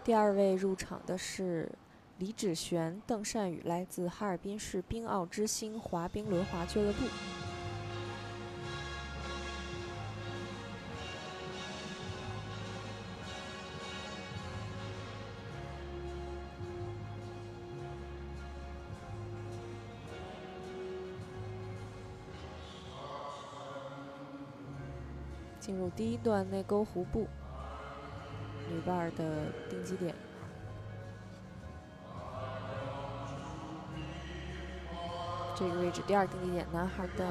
第2位入场的是李芷璇、邓善宇，来自哈尔滨市冰奥之星滑冰轮滑俱乐部。进入第1段内沟弧步，女伴的定基点。这个位置第2定基点，男孩的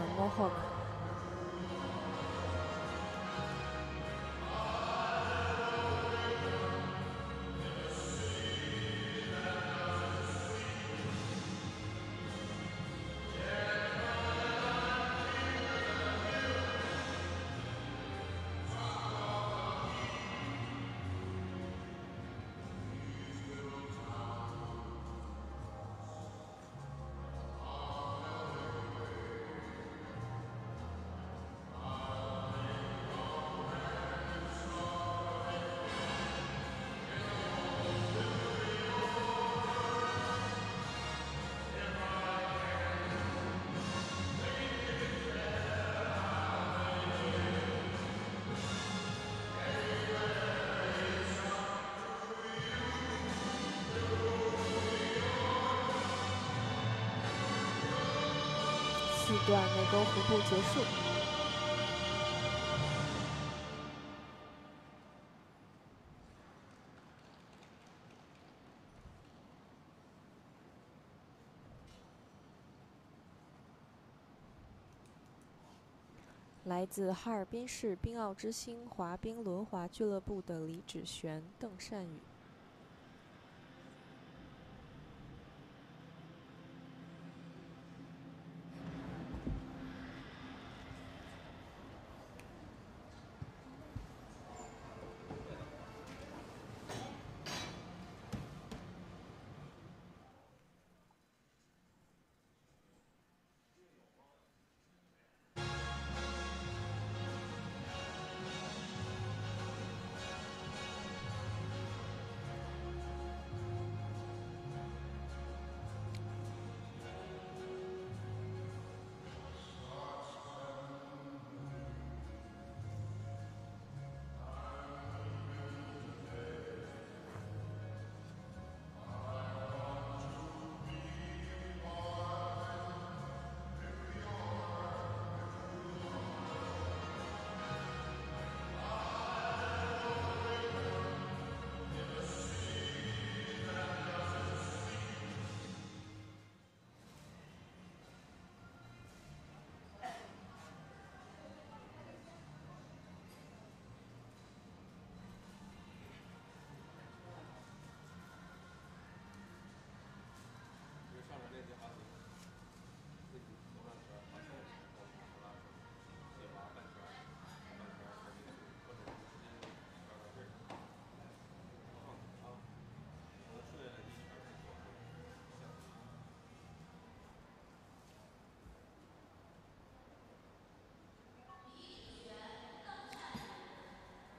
Mohawk。4段内沟弧步结束。来自哈尔滨市冰奥之星滑冰轮滑俱乐部的李芷璇、邓善宇。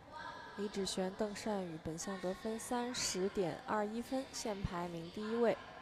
李芷璇、邓善宇本项得分30.21分，现排名第1位。